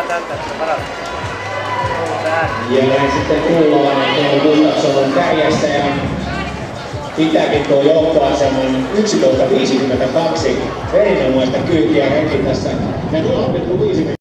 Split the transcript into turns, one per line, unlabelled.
Jälleen sitten Kuulolainen tuo Gustafsson on kärjessä ja pitääkin tuo johtoaseman 11.52. Erinomaista kyytiä heti tässä. Ja 0,50.